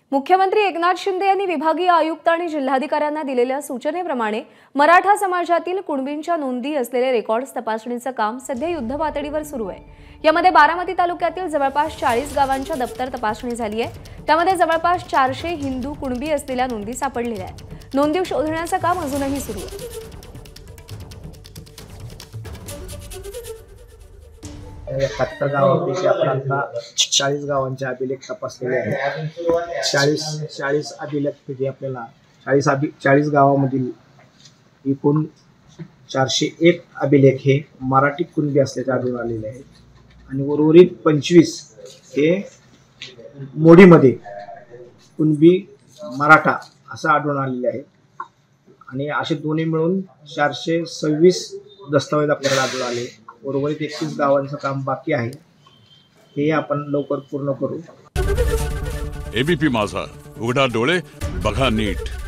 मुख्यमंत्री एकनाथ शिंदे यांनी विभागीय आयुक्त आणि जिल्हाधिकाऱ्यांना दिलेल्या सूचनेप्रमाणे मराठा समाजातील कुणबींच्या नोंदी असलेले रेकॉर्ड्स तपासणीचं काम सध्या युद्धपातळीवर सुरू आहे। यामध्ये बारामती तालुक्यातील जवळपास 40 गावांच्या दप्तर तपासणी झाली आहे। त्यामध्ये जवळपास 400 हिंदू कुणबी असलेल्या नोंदी सापडलेल्या आहेत। नोंदी शोधण्याचं काम अजूनही सुरू आहे। 71 गावांपैकी आपण आता 40 गावांचे अभिलेख तपासलेले आहेत। 40 अभिलेखपैकी आपल्याला 40 गावामधील एकूण 401 अभिलेख हे मराठी कुणबी असल्याचे आढळून आलेले आहेत आणि उर्वरित 25 हे मोडीमध्ये कुणबी मराठा असं आढळून आलेले आहे आणि असे दोन्ही मिळून 426 दस्तावेज आपल्याला आढळून आले। उर्वरित 31 गावांचं काम बाकी आहे, हे आपण लवकर पूर्ण करू। एबीपी माझा, उघडा डोळे बघा नीट।